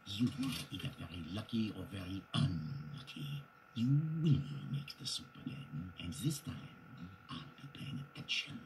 You can either very lucky or very unlucky. You will make the soup again, and this time I'll be paying attention.